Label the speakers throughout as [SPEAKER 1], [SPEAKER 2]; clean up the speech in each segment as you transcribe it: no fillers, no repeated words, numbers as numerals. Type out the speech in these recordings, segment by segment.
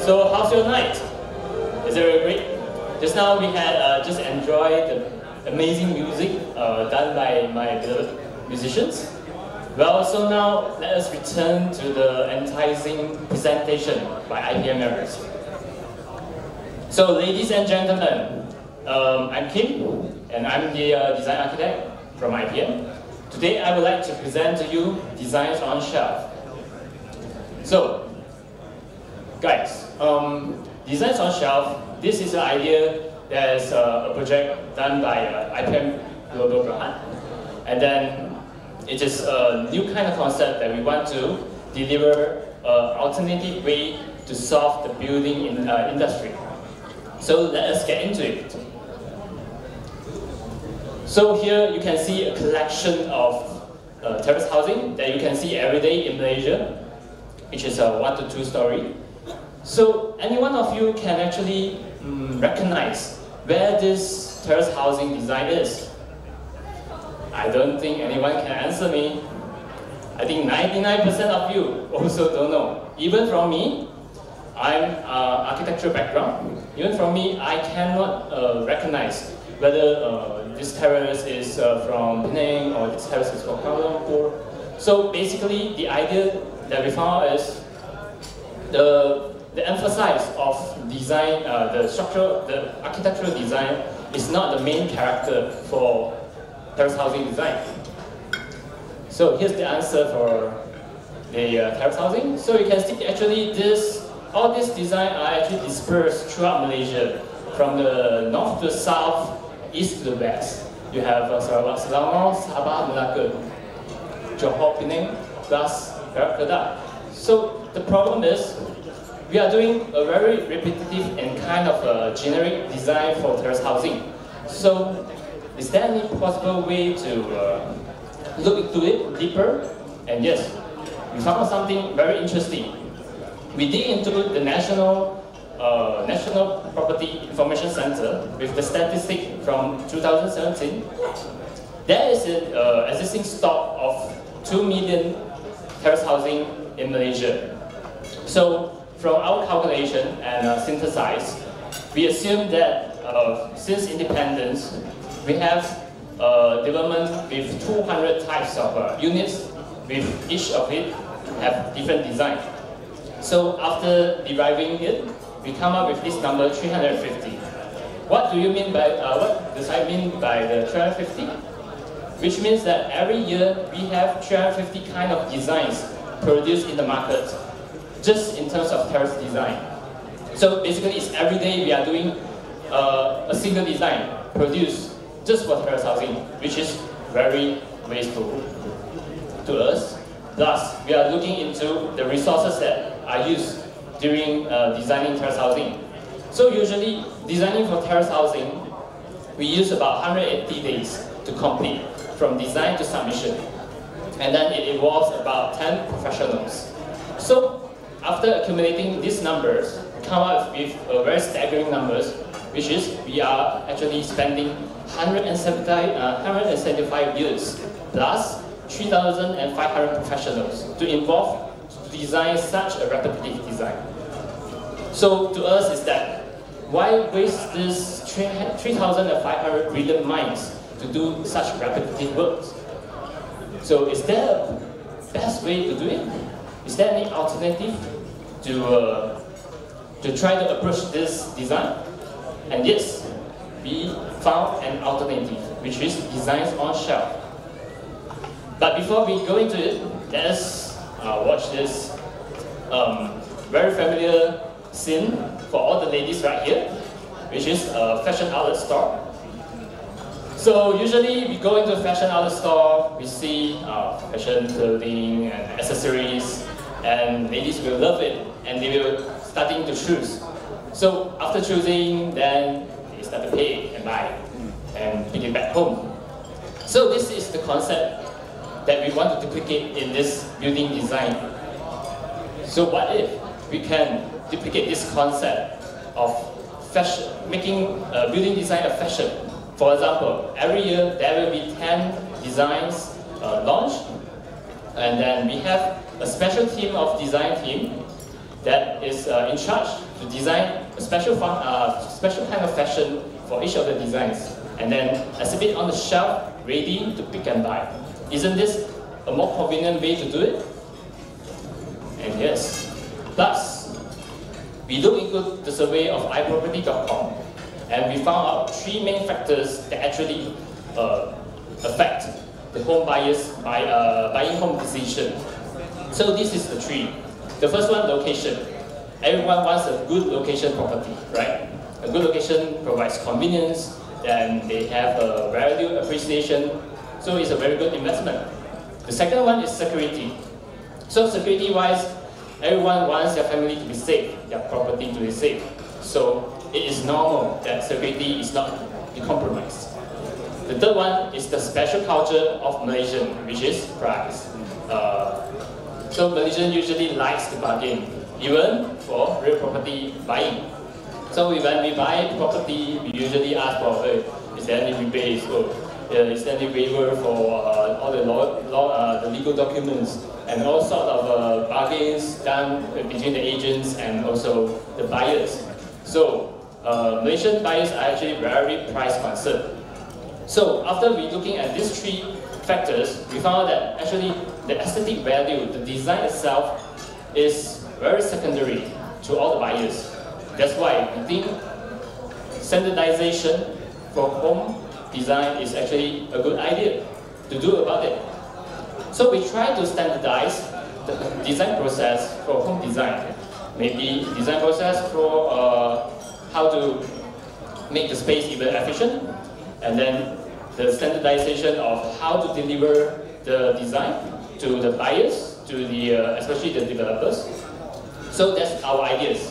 [SPEAKER 1] So how's your night? Is it great? Just now we had just enjoyed the amazing music done by my beloved musicians. Well, so now let us return to the enticing presentation by IPM members. So ladies and gentlemen, I'm Kim, and I'm the design architect from IPM. Today I would like to present to you Designs on Shelf. So, guys, Designs on Shelf, this is an idea that is a project done by IPM Global Berhad. And then it is a new kind of concept that we want to deliver an alternative way to solve the building industry. So let us get into it. So here you can see a collection of terrace housing that you can see every day in Malaysia, which is a 1 to 2 story. So any one of you can actually recognize where this terrace housing design is. I don't think anyone can answer me. I think 99% of you also don't know. Even from me, I'm architectural background. Even from me, I cannot recognize whether this terrace is from Penang or this terrace is from Kuala Lumpur. So basically, the idea that we found is the emphasis of design, the architectural design is not the main character for terrace housing design. So here's the answer for the terrace housing. So you can see actually all these designs are actually dispersed throughout Malaysia, from the north to the south, east to the west. You have Sarawak, Selangor, Sabah, Melaka, Johor, Penang, plus Perak, Kedah. So the problem is, we are doing a very repetitive and kind of a generic design for terrace housing. So is there any possible way to look into it deeper? And yes, we found something very interesting. We dig into the National Property Information Center with the statistic from 2017. There is an existing stock of 2 million terrace housing in Malaysia. So from our calculation and synthesize, we assume that since independence, we have development with 200 types of units, with each of it have different design. So after deriving it, we come up with this number 350. What do you mean by, what does I mean by the 350? Which means that every year we have 350 kind of designs produced in the market, just in terms of terrace design. So basically it's every day we are doing a single design produced just for terrace housing, which is very wasteful to us. Plus, we are looking into the resources that are used during designing terrace housing. So usually, designing for terrace housing, we use about 180 days to complete, from design to submission. And then it involves about 10 professionals. So after accumulating these numbers, we come up with very staggering numbers, which is we are actually spending 175 years plus 3,500 professionals to involve to design such a repetitive design. So to us is that, why waste this 3,500 brilliant minds to do such repetitive work? So is there a best way to do it? Is there any alternative to try to approach this design? And yes, we found an alternative, which is Designs on Shelf. But before we go into it, let us watch this very familiar scene for all the ladies right here, which is a fashion outlet store. So usually we go into a fashion outlet store, we see fashion clothing and accessories, and ladies will love it, and they will starting to choose. So after choosing, then they start to pay and buy and bring it back home. So this is the concept that we want to duplicate in this building design. So what if we can duplicate this concept of fashion, making building design a fashion? For example, every year there will be 10 designs launched, and then we have a special team of design team that is in charge to design a special kind of fashion for each of the designs, and then exhibit on the shelf, ready to pick and buy. Isn't this a more convenient way to do it? And yes. Plus, we look into the survey of iProperty.com, and we found out 3 main factors that actually affect the home buyers buying home decision. So this is the 3. The first one, location. Everyone wants a good location property, right? A good location provides convenience, and they have a value appreciation, so it's a very good investment. The second one is security. So security-wise, everyone wants their family to be safe, their property to be safe. So it is normal that security is not be compromised. The third one is the special culture of Malaysian, which is price. So Malaysian usually likes to bargain, even for real property buying. So when we buy property, we usually ask for, is there any rebates, or is there any waiver for all the legal documents, and all sorts of bargains done between the agents and also the buyers. So Malaysian buyers are actually very price concerned. So after we looking at these 3 factors, we found that actually the aesthetic value, the design itself, is very secondary to all the buyers. That's why we think standardization for home design is actually a good idea to do about it. So we try to standardize the design process for home design. Maybe design process for how to make the space even efficient, and then the standardization of how to deliver the design to the buyers, to the especially the developers. So that's our ideas.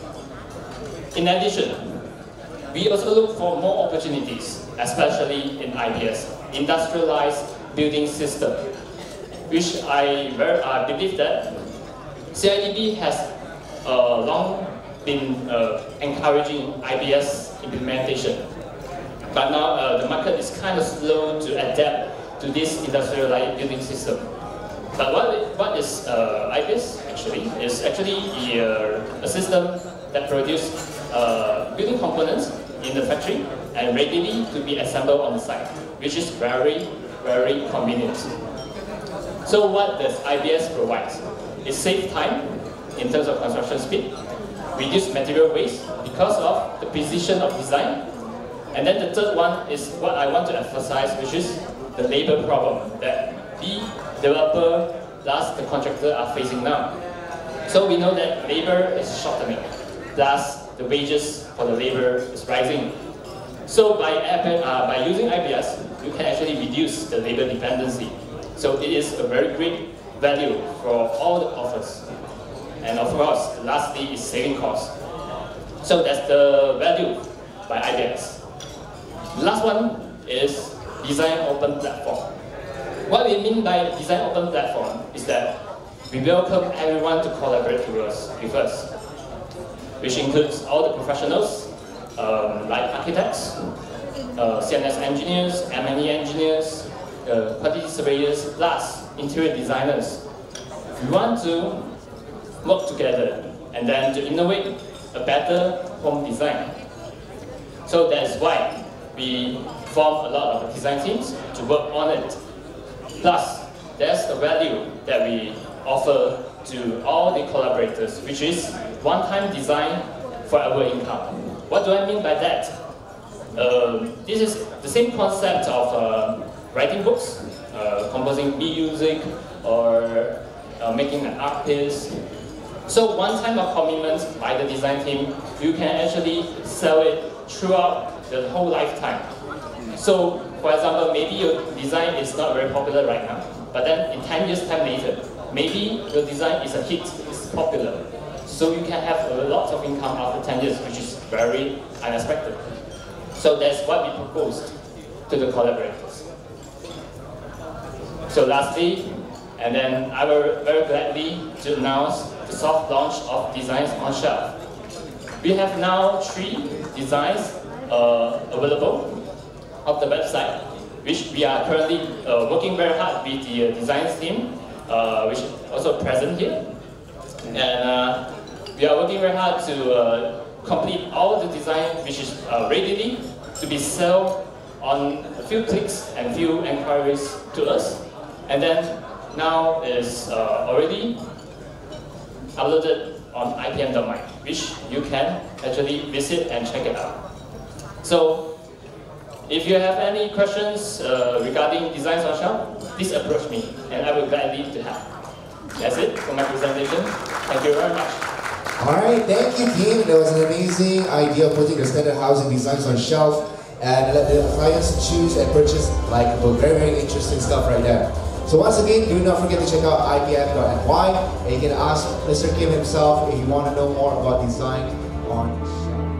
[SPEAKER 1] In addition, we also look for more opportunities, especially in IBS, industrialized building system, which I believe that CIDB has long been encouraging IBS implementation. But now the market is kind of slow to adapt to this industrialized building system. But what is IBS actually? It's actually a system that produces building components in the factory and readily to be assembled on the site, which is very, very convenient. So what does IBS provide? It saves time in terms of construction speed, reduce material waste because of the precision of design, and then the third one is what I want to emphasize, which is the labor problem that the developer plus the contractor are facing now. So we know that labor is shortening, plus the wages for the labor is rising. So by using IBS, you can actually reduce the labor dependency. So it is a very great value for all the offers. And of course, lastly is saving costs. So that's the value by IBS. The last one is design open platform. What we mean by design open platform is that we welcome everyone to collaborate with us, which includes all the professionals, like architects, CNS engineers, M&E engineers, quantity surveyors, plus interior designers. We want to work together and then to innovate a better home design. So that's why we form a lot of design teams to work on it. Plus, there's the value that we offer to all the collaborators, which is one-time design forever income. What do I mean by that? This is the same concept of writing books, composing music, or making an art piece. So one time of commitment by the design team, you can actually sell it throughout the whole lifetime. So, for example, maybe your design is not very popular right now, but then in 10 years time later, maybe your design is a hit, it's popular. So you can have a lot of income after 10 years, which is very unexpected. So that's what we proposed to the collaborators. So lastly, and then I will very gladly to announce the soft launch of Designs on Shelf. We have now 3 designs available of the website, which we are currently working very hard with the design team, which is also present here. And We are working very hard to complete all the design which is ready to be sold on a few clicks and few inquiries to us. And then now is already uploaded on ipm.my, which you can actually visit and check it out. So if you have any questions regarding designs on shelf, please approach me and I will gladly to help. That's it for my presentation. Thank you very much.
[SPEAKER 2] Alright, thank you team. That was an amazing idea of putting the standard housing designs on shelf and let the clients choose and purchase like very, very interesting stuff right there. So once again, do not forget to check out ipm.my and you can ask Mr. Kim himself if you want to know more about design on shelf.